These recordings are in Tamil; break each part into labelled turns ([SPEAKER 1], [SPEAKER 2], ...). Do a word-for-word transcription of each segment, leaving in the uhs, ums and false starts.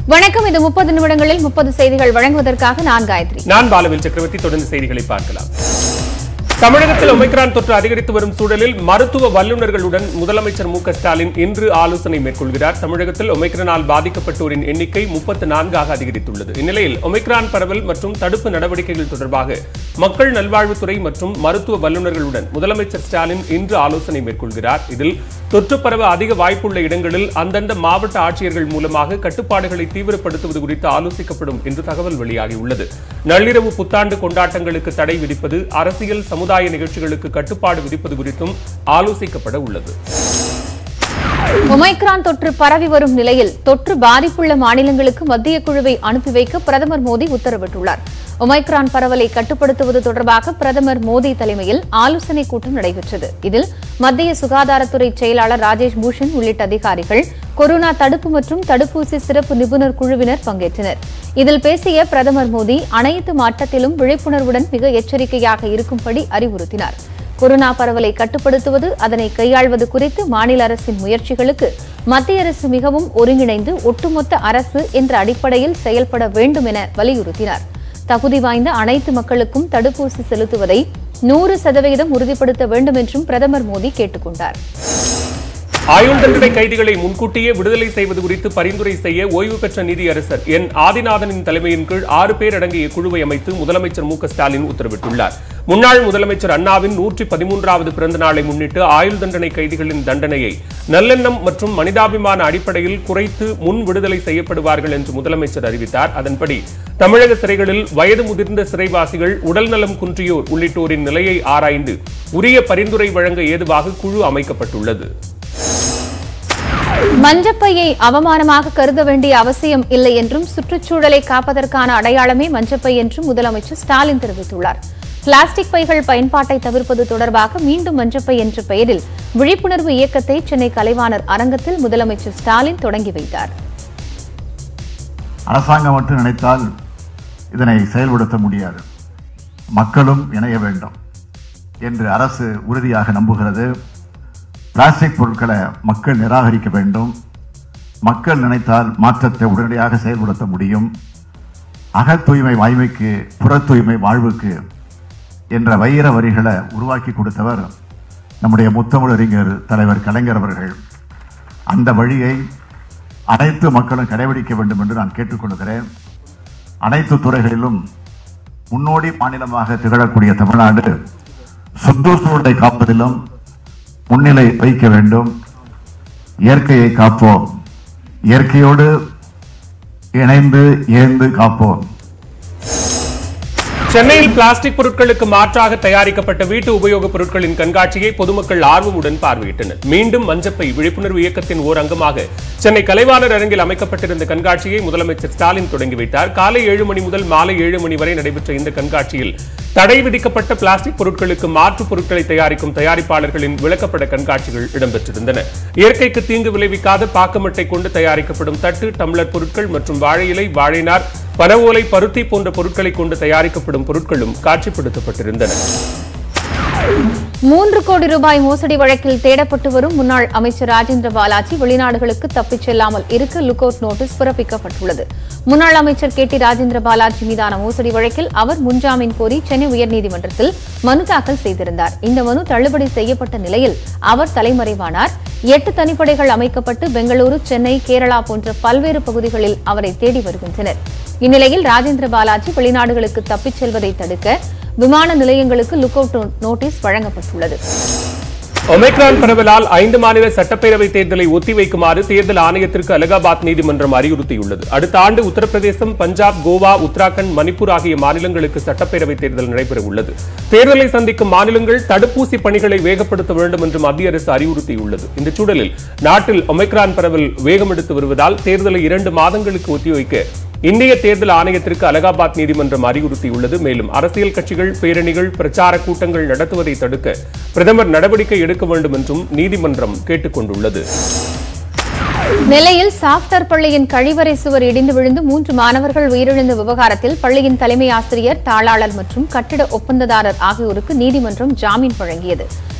[SPEAKER 1] வணக்கம். இது முப்பது நிமிடங்களில் முப்பது செய்திகள் வழங்குவதற்காக நான் காயத்ரி.
[SPEAKER 2] நான் பாலவேல் சக்கரவர்த்தி. தொடர்ந்து செய்திகளை பார்க்கலாம். தமிழகத்தில் ஒமைக்ரான் தொற்று அதிகரித்து வரும் சூழலில் மருத்துவ வல்லுநர்களுடன் முதலமைச்சர் மு க ஸ்டாலின் இன்று ஆலோசனை மேற்கொள்கிறார். தமிழகத்தில் ஒமைக்ரானால் பாதிக்கப்பட்டோரின் எண்ணிக்கை முப்பத்து நான்காக அதிகரித்துள்ளது. இந்நிலையில் ஒமைக்ரான் பரவல் மற்றும் தடுப்பு நடவடிக்கைகள் தொடர்பாக மக்கள் நல்வாழ்வுத்துறை மற்றும் மருத்துவ வல்லுநர்களுடன் முதலமைச்சர் ஸ்டாலின் இன்று ஆலோசனை மேற்கொள்கிறார். இதில் தொற்று பரவ அதிக வாய்ப்புள்ள இடங்களில் அந்தந்த மாவட்ட ஆட்சியர்கள் மூலமாக கட்டுப்பாடுகளை தீவிரப்படுத்துவது குறித்து ஆலோசிக்கப்படும் என்று தகவல் வெளியாகியுள்ளது. நள்ளிரவு புத்தாண்டு கொண்டாட்டங்களுக்கு தடை விதிப்பது, அரசியல் சமுதாய நிகழ்ச்சிகளுக்கு கட்டுப்பாடு விதிப்பது குறித்தும் ஆலோசிக்கப்பட உள்ளது.
[SPEAKER 1] ஒமைக்ரான் தொற்று பரவி வரும் நிலையில் தொற்று பாதிப்புள்ள மாநிலங்களுக்கு மத்திய குழுவை அனுப்பி வைக்க பிரதமர் மோடி உத்தரவிட்டுள்ளார். ஒமைக்ரான் பரவலை கட்டுப்படுத்துவது தொடர்பாக பிரதமர் மோடி தலைமையில் ஆலோசனைக் கூட்டம் நடைபெற்றது. இதில் மத்திய சுகாதாரத்துறை செயலாளர் ராஜேஷ் பூஷன் உள்ளிட்ட அதிகாரிகள், கொரோனா தடுப்பு மற்றும் தடுப்பூசி சிறப்பு நிபுணர் குழுவினர் பங்கேற்றனர். இதில் பேசிய பிரதமர் மோடி அனைத்து மட்டத்திலும் விழிப்புணர்வுடன் மிக எச்சரிக்கையாக இருக்கும்படி அறிவுறுத்தினார். கொரோனா பரவலை கட்டுப்படுத்துவது, அதனை கையாள்வது குறித்து மாநில அரசின் முயற்சிகளுக்கு மத்திய அரசு மிகவும் ஒருங்கிணைந்து ஒட்டுமொத்த அரசு என்ற அடிப்படையில் செயல்பட வேண்டும் என வலியுறுத்தினார். தகுதி வாய்ந்த அனைத்து மக்களுக்கும் தடுப்பூசி செலுத்துவதை நூறு சதவீதம் உறுதிப்படுத்த வேண்டும் என்றும் பிரதமர் மோடி கேட்டுக் கொண்டார்.
[SPEAKER 2] ஆயுள் தண்டனை கைதிகளை முன்கூட்டியே விடுதலை செய்வது குறித்து பரிந்துரை செய்ய ஓய்வு பெற்ற நீதியரசர் என் ஆதிநாதனின் தலைமையின் கீழ் ஆறு பேர் அடங்கிய குழுவை அமைத்து முதலமைச்சர் மு க ஸ்டாலின் உத்தரவிட்டுள்ளார். முன்னாள் முதலமைச்சர் அண்ணாவின் நூற்றி பதிமூன்றாவது பிறந்த நாளை முன்னிட்டு ஆயுள் தண்டனை கைதிகளின் தண்டனையை நல்லெண்ணம் மற்றும் மனிதாபிமான அடிப்படையில் குறைத்து முன் விடுதலை செய்யப்படுவார்கள் என்று முதலமைச்சர் அறிவித்தார். அதன்படி தமிழக சிறைகளில் வயது முதிர்ந்த சிறைவாசிகள், உடல்நலம் குன்றியோர் உள்ளிட்டோரின் நிலையை ஆராய்ந்து உரிய பரிந்துரை வழங்க ஏதுவாக குழு அமைக்கப்பட்டுள்ளது.
[SPEAKER 1] மஞ்சப்பையை அவமானமாக கருத வேண்டிய அவசியம் இல்லை என்றும் சுற்றுச்சூழலை காப்பதற்கான அடையாளமே மஞ்சப்பை என்றும் முதலமைச்சர் ஸ்டாலின் தெரிவித்துள்ளார். பிளாஸ்டிக் பைகள் பயன்பாட்டை தவிர்ப்பது தொடர்பாக மீண்டும் மஞ்சப்பை என்ற பெயரில் விழிப்புணர்வு இயக்கத்தை சென்னை கலைவாணர் அரங்கத்தில் முதலமைச்சர் ஸ்டாலின் தொடங்கி வைத்தார்.
[SPEAKER 3] அரசாங்கம் மட்டும் நினைத்தால் இதனை செயல்படுத்த முடியாது, மக்களும் இணைய வேண்டும் என்று அரசு உறுதியாக நம்புகிறது. பிளாஸ்டிக் பொருட்களை மக்கள் நிராகரிக்க வேண்டும். மக்கள் நினைத்தால் மாற்றத்தை உடனடியாக செயல்படுத்த முடியும். அகத் தூய்மை வாய்மைக்கு புற தூய்மை வாழ்வுக்கு என்ற வைர வரிகளை உருவாக்கி கொடுத்தவர் நம்முடைய முத்தமிழறிஞர் தலைவர் கலைஞர் அவர்கள். அந்த வழியை அனைத்து மக்களும் கடைபிடிக்க வேண்டும் என்று நான் கேட்டுக்கொள்கிறேன். அனைத்து துறைகளிலும் முன்னோடி மாநிலமாக திகழக்கூடிய தமிழ்நாடு சுற்றுச்சூழலை காப்பதிலும் முன்னிலை வைக்க வேண்டும். இயற்கையை காப்போம், இயற்கையோடு இணைந்து ஏந்து காப்போம்.
[SPEAKER 2] சென்னையில் பிளாஸ்டிக் பொருட்களுக்கு மாற்றாக தயாரிக்கப்பட்ட வீட்டு உபயோகப் பொருட்களின் கண்காட்சியை பொதுமக்கள் ஆர்வமுடன் பார்வையிட்டனர். மீண்டும் மஞ்சப்பை விழிப்புணர்வு இயக்கத்தின் ஓர் அங்கமாக சென்னை கலைவாணர் அரங்கில் அமைக்கப்பட்டிருந்த கண்காட்சியை முதலமைச்சர் ஸ்டாலின் தொடங்கி வைத்தார். காலை ஏழு மணி முதல் மாலை ஏழு மணி வரை நடைபெற்ற இந்த கண்காட்சியில் தடை விதிக்கப்பட்ட பிளாஸ்டிக் பொருட்களுக்கு மாற்றுப் பொருட்களை தயாரிக்கும் தயாரிப்பாளர்களின் விளக்கப்பட கண்காட்சிகள் இடம்பெற்றிருந்தன. இயற்கைக்கு தீங்கு விளைவிக்காத பாக்கமட்டை கொண்டு தயாரிக்கப்படும் தட்டு, டம்ளர் பொருட்கள் மற்றும் வாழை இலை, வாழைநார், பனவோலை, பருத்தி போன்ற பொருட்களை கொண்டு தயாரிக்கப்படும் பொருட்களும் காட்சிப்படுத்தப்பட்டிருந்தன.
[SPEAKER 1] மூன்று கோடி ரூபாய் மோசடி வழக்கில் தேடப்பட்டு வரும் முன்னாள் அமைச்சர் ராஜேந்திர பாலாஜி வெளிநாடுகளுக்கு தப்பிச் செல்லாமல் இருக்க லுக் அவுட் நோட்டீஸ் பிறப்பிக்கப்பட்டுள்ளது. முன்னாள் அமைச்சர் கே டி ராஜேந்திர பாலாஜி மீதான மோசடி வழக்கில் அவர் முன்ஜாமீன் கோரி சென்னை உயர்நீதிமன்றத்தில் மனு தாக்கல் செய்திருந்தார். இந்த மனு தள்ளுபடி செய்யப்பட்ட நிலையில் அவர் தலைமறைவானார். எட்டு தனிப்படைகள் அமைக்கப்பட்டு பெங்களூரு, சென்னை, கேரளா போன்ற பல்வேறு பகுதிகளில் அவரை தேடி வருகின்றனர். இந்நிலையில் ராஜேந்திர பாலாஜி வெளிநாடுகளுக்கு தப்பிச் செல்வதை தடுக்க விமான நிலையங்களுக்கு லுக் அவுட் நோட்டீஸ் வழங்கப்பட்டுள்ளது.
[SPEAKER 2] ஒமைக்ரான் பரவலால் ஐந்து மாநில சட்டப்பேரவை தேர்தலை ஒத்திவைக்குமாறு தேர்தல் ஆணையத்திற்கு அலகாபாத் நீதிமன்றம் அறிவுறுத்தியுள்ளது. அடுத்த ஆண்டு உத்தரப்பிரதேசம், பஞ்சாப், கோவா, உத்தராகண்ட், மணிப்பூர் ஆகிய மாநிலங்களுக்கு சட்டப்பேரவை தேர்தல் நடைபெற உள்ளது. தேர்தலை சந்திக்கும் மாநிலங்கள் தடுப்பூசி பணிகளை வேகப்படுத்த வேண்டும் என்று மத்திய அரசு அறிவுறுத்தியுள்ளது. இந்த சூழலில் நாட்டில் ஒமைக்ரான் பரவல் வேகமெடுத்து வருவதால் தேர்தலை இரண்டு மாதங்களுக்கு ஒத்திவைக்க இந்திய தேர்தல் ஆணையத்திற்கு அலகாபாத் நீதிமன்றம் அறிவுறுத்தியுள்ளது. மேலும் அரசியல் கட்சிகள் பேரணிகள், பிரச்சார கூட்டங்கள் நடத்துவதை தடுக்க பிரதமர் நடவடிக்கை எடுக்க வேண்டும் என்றும் நீதிமன்றம் கேட்டுக் கொண்டுள்ளது.
[SPEAKER 1] நெல்லையில் சாப்டர் பள்ளியின் கழிவறை சுவர் இடிந்து விழுந்து மூன்று மாணவர்கள் உயிரிழந்த விவகாரத்தில் பள்ளியின் தலைமை ஆசிரியர், தாளாளர் மற்றும் கட்டிட ஒப்பந்ததாரர் ஆகியோருக்கு நீதிமன்றம் ஜாமீன் வழங்கியது.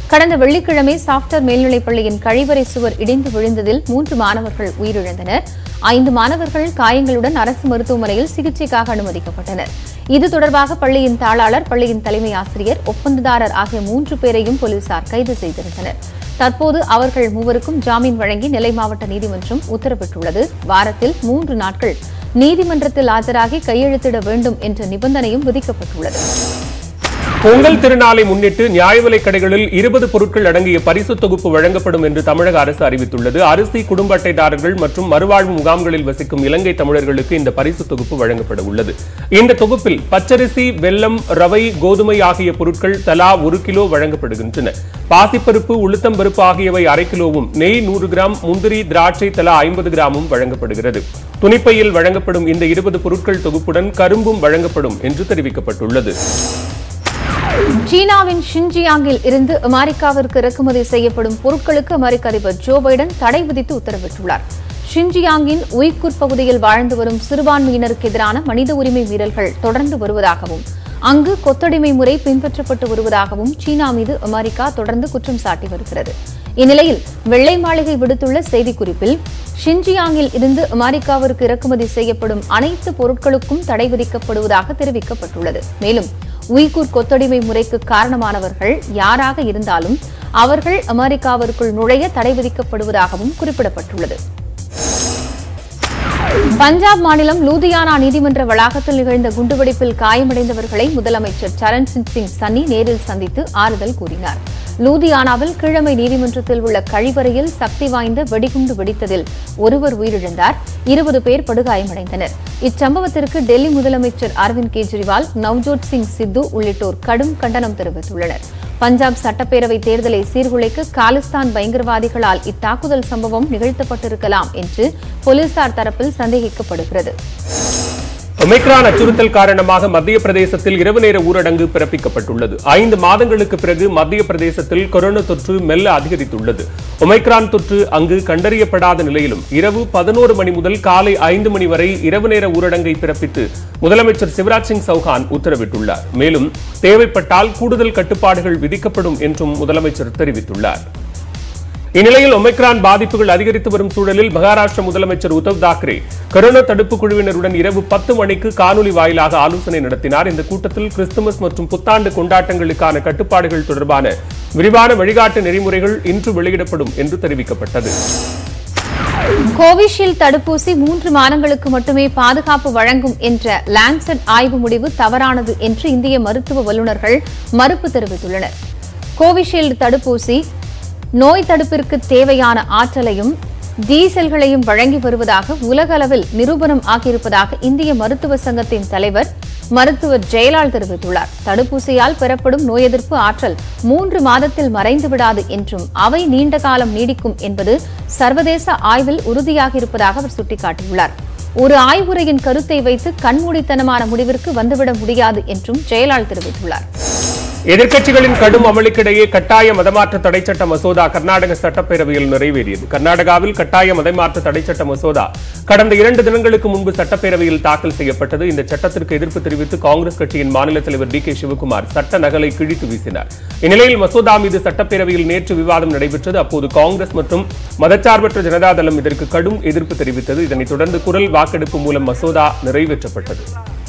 [SPEAKER 1] கடந்த வெள்ளிக்கிழமை சாப்ட்வேர் மேல்நிலைப் பள்ளியின் கழிவறை சுவர் இடிந்து விழுந்ததில் மூன்று மாணவர்கள் உயிரிழந்தனர். ஐந்து மாணவர்கள் காயங்களுடன் அரசு மருத்துவமனையில் சிகிச்சைக்காக அனுமதிக்கப்பட்டனர். இது தொடர்பாக பள்ளியின் தாளாளர், பள்ளியின் தலைமை ஆசிரியர், ஒப்பந்ததாரர் ஆகிய மூன்று பேரையும் போலீசார் கைது செய்திருந்தனர். தற்போது அவர்கள் மூவருக்கும் ஜாமீன் வழங்கி நெல்லை மாவட்ட நீதிமன்றம் உத்தரவிட்டுள்ளது. வாரத்தில் மூன்று நாட்கள் நீதிமன்றத்தில் ஆஜராகி கையெழுத்திட வேண்டும் என்ற நிபந்தனையும் விதிக்கப்பட்டுள்ளது.
[SPEAKER 2] பொங்கல் திருநாளை முன்னிட்டு நியாய விலைக் கடைகளில் இருபது பொருட்கள் அடங்கிய பரிசு தொகுப்பு வழங்கப்படும் என்று தமிழக அரசு அறிவித்துள்ளது. அரிசி, குடும்ப அட்டைதாரர்கள் மற்றும் மறுவாழ்வு முகாம்களில் வசிக்கும் இலங்கை தமிழர்களுக்கு இந்த பரிசு தொகுப்பு வழங்கப்பட உள்ளது. இந்த தொகுப்பில் பச்சரிசி, வெல்லம், ரவை, கோதுமை ஆகிய பொருட்கள் தலா ஒரு கிலோ வழங்கப்படுகின்றன. பாசிப்பருப்பு, உளுத்தம்பருப்பு ஆகியவை அரை கிலோவும், நெய் நூறு கிராம், முந்திரி, திராட்சை தலா ஐம்பது கிராமும் வழங்கப்படுகிறது. துணிப்பையில் வழங்கப்படும் இந்த இருபது பொருட்கள் தொகுப்புடன் கரும்பும் வழங்கப்படும் என்று தெரிவிக்கப்பட்டுள்ளது.
[SPEAKER 1] சீனாவின் ஷின்ஜியாங்கில் இருந்து அமெரிக்காவிற்கு இறக்குமதி செய்யப்படும் பொருட்களுக்கு அமெரிக்க அதிபர் ஜோ பைடன் தடை விதித்து உத்தரவிட்டுள்ளார். ஷின்ஜியாங்கின் உய்குர் பகுதியில் வாழ்ந்து வரும் சிறுபான்மையினருக்கு எதிரான மனித உரிமை மீறல்கள் தொடர்ந்து வருவதாகவும், அங்கு கொத்தடிமை முறை பின்பற்றப்பட்டு வருவதாகவும் சீனா மீது அமெரிக்கா தொடர்ந்து குற்றம் சாட்டி வருகிறது. இந்நிலையில் வெள்ளை மாளிகை விடுத்துள்ள செய்திக்குறிப்பில், ஷின்ஜியாங்கில் இருந்து அமெரிக்காவிற்கு இறக்குமதி செய்யப்படும் அனைத்து பொருட்களுக்கும் தடை விதிக்கப்படுவதாக தெரிவிக்கப்பட்டுள்ளது. மேலும் உய்குர் கொத்தடிமை முறைக்கு காரணமானவர்கள் யாராக இருந்தாலும் அவர்கள் அமெரிக்காவிற்குள் நுழைய தடை விதிக்கப்படுவதாகவும் குறிப்பிடப்பட்டுள்ளது. பஞ்சாப் மாநிலம் லூதியானா நீதிமன்ற வளாகத்தில் நிகழ்ந்த குண்டுவெடிப்பில் காயமடைந்தவர்களை முதலமைச்சர் சரண்சிங் சிங் சன்னி நேரில் சந்தித்து ஆறுதல் கூறினார். லூதியானாவில் கீழமை நீதிமன்றத்தில் உள்ள கழிவறையில் சக்தி வாய்ந்த வெடிகுண்டு வெடித்ததில் ஒருவர் உயிரிழந்தார், இருபது பேர் படுகாயமடைந்தனர். இச்சம்பவத்திற்கு டெல்லி முதலமைச்சர் அரவிந்த் கெஜ்ரிவால், நவ்ஜோத் சிங் சித்து உள்ளிட்டோர் கடும் கண்டனம் தெரிவித்துள்ளனர். பஞ்சாப் சட்டப்பேரவை தேர்தலை சீர்குலைக்க காலிஸ்தான் பயங்கரவாதிகளால் இத்தாக்குதல் சம்பவம் நிகழ்த்தப்பட்டிருக்கலாம் என்று போலீசார் தரப்பில் சந்தேகிக்கப்படுகிறது.
[SPEAKER 2] ஒமைக்ரான் அச்சுறுத்தல் காரணமாக மத்திய பிரதேசத்தில் இரவு நேர ஊரடங்கு பிறப்பிக்கப்பட்டுள்ளது. ஐந்து மாதங்களுக்கு பிறகு மத்திய பிரதேசத்தில் கொரோனா தொற்று மெல்ல அதிகரித்துள்ளது. ஒமைக்ரான் தொற்று அங்கு கண்டறியப்படாத நிலையிலும் இரவு பதினோரு மணி முதல் காலை ஐந்து மணி வரை இரவு நேர ஊரடங்கை பிறப்பித்து முதலமைச்சர் சிவராஜ் சிங் சௌஹான் உத்தரவிட்டுள்ளார். மேலும் தேவைப்பட்டால் கூடுதல் கட்டுப்பாடுகள் விதிக்கப்படும் என்றும் முதலமைச்சர் தெரிவித்துள்ளார். இந்நிலையில் ஒமைக்ரான் பாதிப்புகள் அதிகரித்து வரும் சூழலில் மகாராஷ்டிர முதலமைச்சர் உத்தவ் தாக்கரே கொரோனா தடுப்பு குழுவினருடன் இரவு பத்து மணிக்கு காணொலி வாயிலாக ஆலோசனை நடத்தினார். இந்த கூட்டத்தில் கிறிஸ்துமஸ் மற்றும் புத்தாண்டு கொண்டாட்டங்களுக்கான கட்டுப்பாடுகள் தொடர்பான விரிவான வழிகாட்டு நெறிமுறைகள் இன்று வெளியிடப்படும் என்று தெரிவிக்கப்பட்டது.
[SPEAKER 1] கோவிஷீல்டு தடுப்பூசி மூன்று மாதங்களுக்கு மட்டுமே பாதுகாப்பு வழங்கும் என்ற லான்செட் ஆய்வு முடிவு தவறானது என்று இந்திய மருத்துவ வல்லுநர்கள் மறுப்பு தெரிவித்துள்ளனர். கோவிஷீல்டு தடுப்பூசி நோய் தடுப்பிற்கு தேவையான ஆற்றலையும் டி செல்களையும் வழங்கி வருவதாக உலக அளவில் நிரூபணம் ஆகியிருப்பதாக இந்திய மருத்துவ சங்கத்தின் தலைவர் மருத்துவர் ஜெயலால் தெரிவித்துள்ளார். தடுப்பூசியால் பெறப்படும் நோய் எதிர்ப்பு ஆற்றல் மூன்று மாதத்தில் மறைந்துவிடாது என்றும் அவை நீண்ட காலம் நீடிக்கும் என்பது சர்வதேச ஆய்வில் உறுதியாகியிருப்பதாக அவர் சுட்டிக்காட்டியுள்ளார். ஒரு ஆய்வுரையின் கருத்தை வைத்து கண்மூடித்தனமான முடிவிற்கு வந்துவிட முடியாது என்றும் ஜெயலால் தெரிவித்துள்ளார்.
[SPEAKER 2] எதிர்க்கட்சிகளின் கடும் அமளிக்கிடையே கட்டாய மதமாற்ற தடைச்சட்ட மசோதா கர்நாடக சட்டப்பேரவையில் நிறைவேறியது. கர்நாடகாவில் கட்டாய மதமாற்ற தடைச்சட்ட மசோதா கடந்த இரண்டு தினங்களுக்கு முன்பு சட்டப்பேரவையில் தாக்கல் செய்யப்பட்டது. இந்த சட்டத்திற்கு எதிர்ப்பு தெரிவித்து காங்கிரஸ் கட்சியின் மாநில தலைவர் டி கே சிவகுமார் சட்ட நகலை கிழித்து வீசினார். இந்நிலையில் மசோதா மீது சட்டப்பேரவையில் நேற்று விவாதம் நடைபெற்றது. அப்போது காங்கிரஸ் மற்றும் மதச்சார்பற்ற ஜனதாதளம் இதற்கு கடும் எதிர்ப்பு தெரிவித்தது. இதனைத் தொடர்ந்து குரல் வாக்கெடுப்பு மூலம் மசோதா நிறைவேற்றப்பட்டது.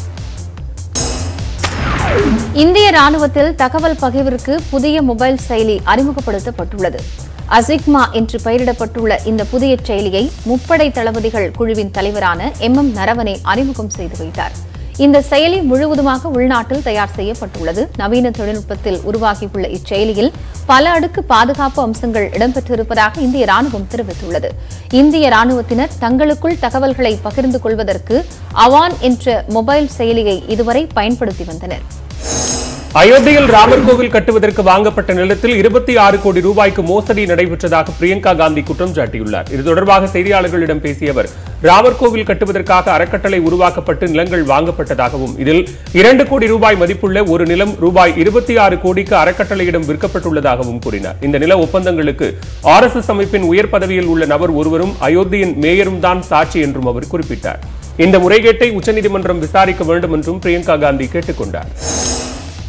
[SPEAKER 1] இந்திய ராணுவத்தில் தகவல் பகிர்விற்கு புதிய மொபைல் செயலி அறிமுகப்படுத்தப்பட்டுள்ளது. அசிக்மா என்று பெயரிடப்பட்டுள்ள இந்த புதிய செயலியை முப்படை தளபதிகள் குழுவின் தலைவரான எம் எம் நரவனே அறிமுகம் செய்து வைத்தார். இந்த செயலி முழுவதுமாக உள்நாட்டில் தயார் செய்யப்பட்டுள்ளது. நவீன தொழில்நுட்பத்தில் உருவாகியுள்ள இச்செயலியில் பல அடுக்கு பாதுகாப்பு அம்சங்கள் இடம்பெற்றிருப்பதாக இந்திய ராணுவம் தெரிவித்துள்ளது. இந்திய ராணுவத்தினர் தங்களுக்குள் தகவல்களை பகிர்ந்து கொள்வதற்கு அவான் என்ற மொபைல் செயலியை இதுவரை பயன்படுத்தி வந்தனர்.
[SPEAKER 2] அயோத்தியில் ராமர் கோவில் கட்டுவதற்கு வாங்கப்பட்ட நிலத்தில் இருபத்தி ஆறு கோடி ரூபாய்க்கு மோசடி நடைபெற்றதாக பிரியங்கா காந்தி குற்றம் சாட்டியுள்ளார். இது தொடர்பாக செய்தியாளர்களிடம் பேசிய அவர், ராமர் கோவில் கட்டுவதற்காக அறக்கட்டளை உருவாக்கப்பட்டு நிலங்கள் வாங்கப்பட்டதாகவும், இதில் இரண்டு கோடி ரூபாய் மதிப்புள்ள ஒரு நிலம் ரூபாய் இருபத்தி ஆறு கோடிக்கு அறக்கட்டளையிடம் விற்கப்பட்டுள்ளதாகவும் கூறினார். இந்த நில ஒப்பந்தங்களுக்கு ஆர் எஸ் எஸ் அமைப்பின் உயர் பதவியில் உள்ள நபர் ஒருவரும் அயோத்தியின் மேயரும் தான் சாட்சி என்றும் அவர் குறிப்பிட்டார். இந்த முறைகேட்டை உச்சநீதிமன்றம் விசாரிக்க வேண்டும் என்றும் பிரியங்கா காந்தி கேட்டுக் கொண்டார்.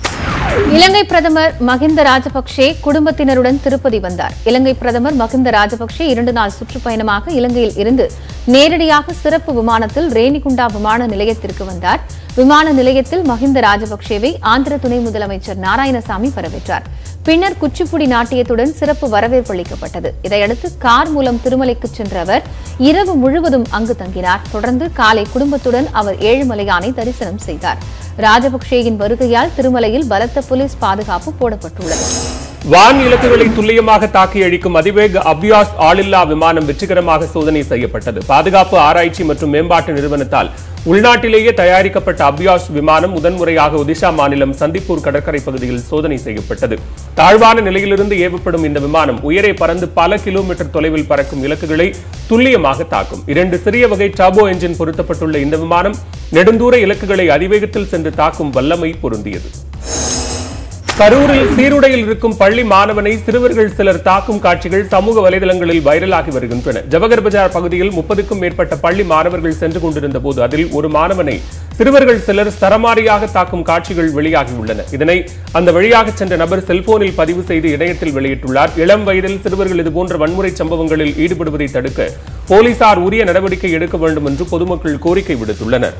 [SPEAKER 1] இலங்கை பிரதமர் மஹிந்த ராஜபக்சே குடும்பத்தினருடன் திருப்பதி வந்தார். இலங்கை பிரதமர் மஹிந்த ராஜபக்சே இரண்டு நாள் சுற்றுப்பயணமாக இலங்கையில் இருந்து நேரடியாக சிறப்பு விமானத்தில் ரேணிகுண்டா விமான நிலையத்திற்கு வந்தார். விமான நிலையத்தில் மஹிந்த ராஜபக்சேவை ஆந்திர துணை முதலமைச்சர் நாராயணசாமி வரவேற்றார். பின்னர் குச்சிப்புடி நாட்டியத்துடன் சிறப்பு வரவேற்பு அளிக்கப்பட்டது. இதையடுத்து கார் மூலம் திருமலைக்கு சென்ற அவர் இரவு முழுவதும் அங்கு தங்கினார். தொடர்ந்து காலை குடும்பத்துடன் அவர் ஏழுமலையானை தரிசனம் செய்தார். ராஜபக்சேயின் வருகையால் திருமலையில் பலத்த போலீஸ் பாதுகாப்பு போடப்பட்டுள்ளது.
[SPEAKER 2] வான் இலக்குகளை துல்லியமாக தாக்கி அழிக்கும் அதிவேக அபியாஸ் ஆளில்லா விமானம் வெற்றிகரமாக சோதனை செய்யப்பட்டது. பாதுகாப்பு ஆராய்ச்சி மற்றும் மேம்பாட்டு நிறுவனத்தால் உள்நாட்டிலேயே தயாரிக்கப்பட்ட அபியாஸ் விமானம் முதன்முறையாக ஒடிஷா மாநிலம் சந்திப்பூர் கடற்கரை பகுதியில் சோதனை செய்யப்பட்டது. தாழ்வான நிலையிலிருந்து ஏவப்படும் இந்த விமானம் உயரே பறந்து பல கிலோமீட்டர் தொலைவில் பறக்கும் இலக்குகளை துல்லியமாக தாக்கும். இரண்டு சிறிய வகை டர்போ என்ஜின் பொருத்தப்பட்டுள்ள இந்த விமானம் நெடுந்தூர இலக்குகளை அதிவேகத்தில் சென்று தாக்கும் வல்லமை பொருந்தியது. கரூரில் சீருடையில் இருக்கும் பள்ளி மாணவனை சிறுவர்கள் சிலர் தாக்கும் காட்சிகள் சமூக வலைதளங்களில் வைரலாகி வருகின்றன. ஜவஹர் பஜார் பகுதியில் முப்பதுக்கும் மேற்பட்ட பள்ளி மாணவர்கள் சென்று கொண்டிருந்த போது அதில் ஒரு மாணவனை சிறுவர்கள் சிலர் சரமாரியாக தாக்கும் காட்சிகள் வெளியாகியுள்ளன. இதனை அந்த வழியாக சென்ற நபர் செல்போனில் பதிவு செய்து இணையத்தில் வெளியிட்டுள்ளார். இளம் வயதில் சிறுவர்கள் இதுபோன்ற வன்முறை சம்பவங்களில் ஈடுபடுவதை தடுக்க போலீசார் உரிய நடவடிக்கை எடுக்க வேண்டும் என்று பொதுமக்கள் கோரிக்கை விடுத்துள்ளனர்.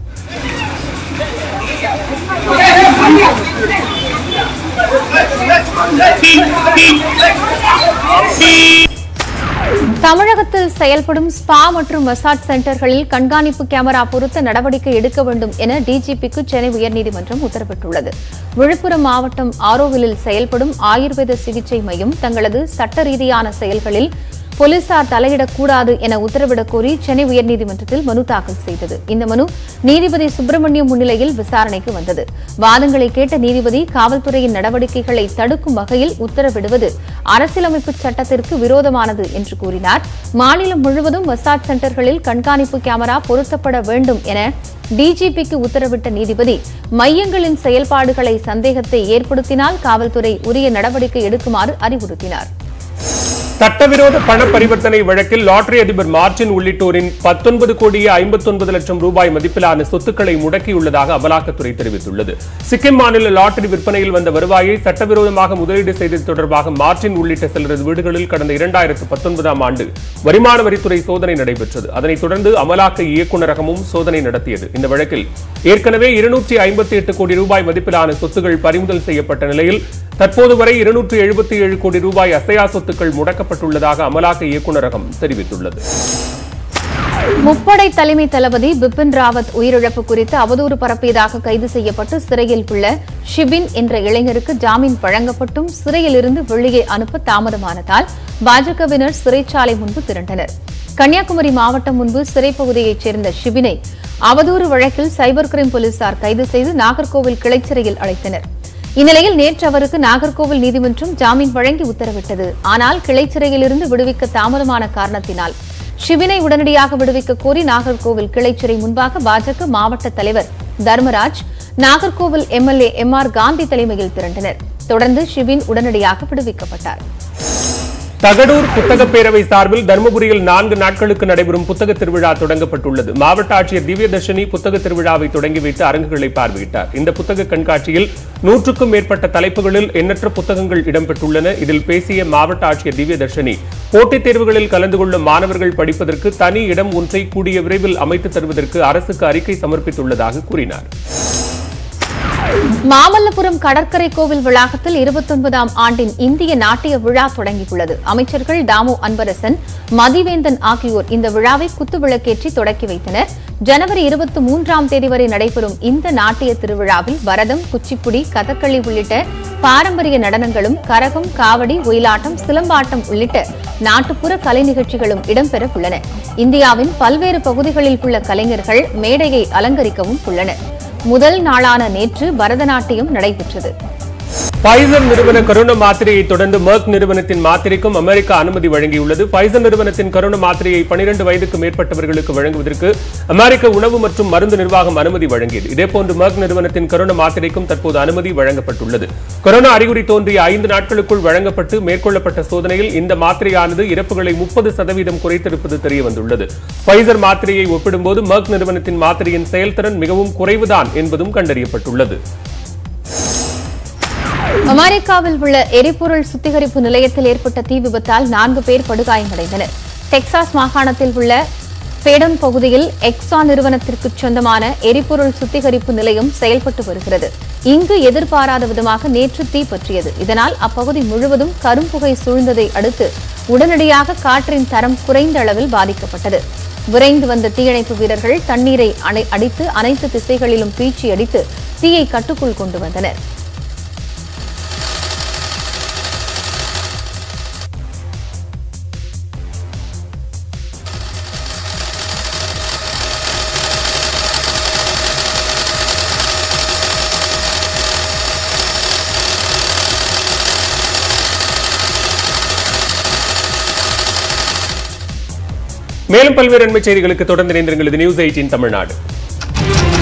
[SPEAKER 1] தமிழகத்தில் செயல்படும் ஸ்பா மற்றும் மசாஜ் சென்டர்களில் கண்காணிப்பு கேமரா பொருத்த நடவடிக்கை எடுக்க வேண்டும் என டிஜிபிக்கு சென்னை உயர்நீதிமன்றம் உத்தரவிட்டுள்ளது. விழுப்புரம் மாவட்டம் ஆரோவிலில் செயல்படும் ஆயுர்வேத சிகிச்சை மையம் தங்களது சட்ட ரீதியான செயல்களில் போலீசார் தலையிடக்கூடாது என உத்தரவிடக் கோரி சென்னை உயர்நீதிமன்றத்தில் மனு தாக்கல் செய்தது. இந்த மனு நீதிபதி சுப்பிரமணியம் முன்னிலையில் விசாரணைக்கு வந்தது. வாதங்களை கேட்ட நீதிபதி காவல்துறையின் நடவடிக்கைகளை தடுக்கும் வகையில் உத்தரவிடுவது அரசியலமைப்பு சட்டத்திற்கு விரோதமானது என்று கூறினார். மாநிலம் முழுவதும் மசாஜ் சென்டர்களில் கண்காணிப்பு கேமரா பொருத்தப்பட வேண்டும் என டிஜிபிக்கு உத்தரவிட்ட நீதிபதி மையங்களின் செயல்பாடுகளை சந்தேகத்தை ஏற்படுத்தினால் காவல்துறை உரிய நடவடிக்கை எடுக்குமாறு அறிவுறுத்தினார்.
[SPEAKER 2] சட்டவிரோத பண பரிவர்த்தனை வழக்கில் லாட்டரி அதிபர் மார்டின் உள்ளிட்டோரின் பத்தொன்பது கோடியே ஐம்பத்தி ஒன்பது லட்சம் ரூபாய் மதிப்பிலான சொத்துக்களை முடக்கியுள்ளதாக அமலாக்கத்துறை தெரிவித்துள்ளது. சிக்கிம் மாநில லாட்டரி விற்பனையில் வந்த வருவாயை சட்டவிரோதமாக முதலீடு செய்தது தொடர்பாக மார்டின் உள்ளிட்ட சிலரது வீடுகளில் கடந்த இரண்டாயிரத்து பத்தொன்பதாம் ஆண்டு வருமான வரித்துறை சோதனை நடைபெற்றது. அதனைத் தொடர்ந்து அமலாக்க இயக்குநரகமும் சோதனை நடத்தியது. இந்த வழக்கில் ஏற்கனவே இருநூற்றி ஐம்பத்தி எட்டு கோடி ரூபாய் மதிப்பிலான சொத்துகள் பறிமுதல் செய்யப்பட்ட நிலையில் தற்போது வரை இருநூற்று எழுபத்தி ஏழு கோடி ரூபாய் அசையா சொத்துக்கள் முடக்கப்பட்டுள்ளதாக அமலாக்க இயக்குநரகம் தெரிவித்துள்ளது.
[SPEAKER 1] முப்படை தலைமை தளபதி பிபின் ராவத் உயிரிழப்பு குறித்து அவதூறு பரப்பியதாக கைது செய்யப்பட்டு சிறையில் உள்ள ஷிபின் என்ற இளைஞருக்கு ஜாமீன் வழங்கப்பட்டும் சிறையில் இருந்து வெளியே அனுப்ப தாமதமானதால் பாஜகவினர் சிறைச்சாலை முன்பு திரண்டனர். கன்னியாகுமரி மாவட்டம் முன்பு சிறைப்பகுதியைச் சேர்ந்த ஷிபினை அவதூறு வழக்கில் சைபர் கிரைம் போலீசார் கைது செய்து நாகர்கோவில் கிளை சிறையில் அடைத்தனர். இந்நிலையில் நேற்று அவருக்கு நாகர்கோவில் நீதிமன்றம் ஜாமீன் வழங்கி உத்தரவிட்டது. ஆனால் கிளை சிறையிலிருந்து விடுவிக்க தாமதமான காரணத்தினால் ஷிபினை உடனடியாக விடுவிக்க கோரி நாகர்கோவில் கிளைச்சிறை முன்பாக பாஜக மாவட்ட தலைவர் Dharmaraj, Nagercoil MLA M R Gandhi தலைமையில் திரண்டனர். தொடர்ந்து ஷிபின் உடனடியாக விடுவிக்கப்பட்டார்.
[SPEAKER 2] தகடூர் புத்தக பேரவை சார்பில் தருமபுரியில் நான்கு நாட்களுக்கு நடைபெறும் புத்தக திருவிழா தொடங்கப்பட்டுள்ளது. மாவட்ட ஆட்சியர் திவ்யதர்ஷினி புத்தக திருவிழாவை தொடங்கி வைத்து அரங்குகளை பார்வையிட்டார். இந்த புத்தக கண்காட்சியில் நூற்றுக்கும் மேற்பட்ட தலைப்புகளில் எண்ணற்ற புத்தகங்கள் இடம்பெற்றுள்ளன. இதில் பேசிய மாவட்ட ஆட்சியர் திவ்யதர்ஷினி போட்டித் தேர்வுகளில் கலந்து கொள்ளும் மாணவர்கள் படிப்பதற்கு தனி இடம் ஒன்றை கூடிய விரைவில் அமைத்து தருவதற்கு அரசுக்கு அறிக்கை சமர்ப்பித்துள்ளதாக கூறினார்.
[SPEAKER 1] மாமல்லபுரம் கடற்கரை கோவில் வளாகத்தில் இருபத்தி ஒன்பதாம் ஆண்டின் இந்திய நாட்டிய விழா தொடங்கியுள்ளது. அமைச்சர்கள் தாமு அன்பரசன், மதிவேந்தன் ஆகியோர் இந்த விழாவை குத்துவிளக்கேற்றி தொடக்கி வைத்தனர். ஜனவரி இருபத்தி மூன்றாம் தேதி வரை நடைபெறும் இந்த நாட்டிய திருவிழாவில் பரதம், குச்சிப்புடி, கதகளி உள்ளிட்ட பாரம்பரிய நடனங்களும், கரகம், காவடி, ஒயிலாட்டம், சிலம்பாட்டம் உள்ளிட்ட நாட்டுப்புற கலை நிகழ்ச்சிகளும் இடம்பெற உள்ளன. இந்தியாவின் பல்வேறு பகுதிகளில் உள்ள கலைஞர்கள் மேடையை அலங்கரிக்கவும் உள்ளனர். முதல் நாளான நேற்று பரதநாட்டியம் நடைபெற்றது.
[SPEAKER 2] பைசர் நிறுவன கரோனா மாத்திரையை தொடர்ந்து மெர்க் நிறுவனத்தின் மாத்திரைக்கும் அமெரிக்கா அனுமதி வழங்கியுள்ளது. பைசர் நிறுவனத்தின் கரோனா மாத்திரையை பனிரெண்டு வயதுக்கு மேற்பட்டவர்களுக்கு வழங்குவதற்கு அமெரிக்க உணவு மற்றும் மருந்து நிர்வாகம் அனுமதி வழங்கியது. இதேபோன்று மெர்க் நிறுவனத்தின் கரோனா மாத்திரைக்கும் தற்போது அனுமதி வழங்கப்பட்டுள்ளது. கரோனா அறிகுறி தோன்றிய ஐந்து நாட்களுக்குள் வழங்கப்பட்டு மேற்கொள்ளப்பட்ட சோதனையில் இந்த மாத்திரையானது இறப்புகளை முப்பது சதவீதம் குறைத்திருப்பது தெரியவந்துள்ளது. பைசர் மாத்திரையை ஒப்பிடும்போது மெர்க் நிறுவனத்தின் மாத்திரையின் செயல்திறன் மிகவும் குறைவுதான் என்பதும் கண்டறியப்பட்டுள்ளது.
[SPEAKER 1] அமெரிக்காவில் உள்ள எரிபொருள் சுத்திகரிப்பு நிலையத்தில் ஏற்பட்ட தீ விபத்தால் நான்கு பேர் படுகாயமடைந்தனர். டெக்சாஸ் மாகாணத்தில் உள்ள பேடன் பகுதியில் எக்ஸான் நிறுவனத்திற்கு சொந்தமான எரிபொருள் சுத்திகரிப்பு நிலையம் செயல்பட்டு வருகிறது. இங்கு எதிர்பாராத விதமாக நேற்று தீ பற்றியது. இதனால் அப்பகுதி முழுவதும் கரும்புகை சூழ்ந்ததை அடுத்து உடனடியாக காற்றின் தரம் குறைந்த அளவில் பாதிக்கப்பட்டது. விரைந்து வந்த தீயணைப்பு வீரர்கள் தண்ணீரை அடித்து அனைத்து திசைகளிலும் பீச்சி அடித்து தீயை கட்டுக்குள் கொண்டு வந்தனர்.
[SPEAKER 2] மேலும் பல்வேறு அண்மை செய்திகளுக்கு தொடர்ந்து இணைந்திருங்கள். இது நியூஸ் எய்ட்டீன் தமிழ்நாடு.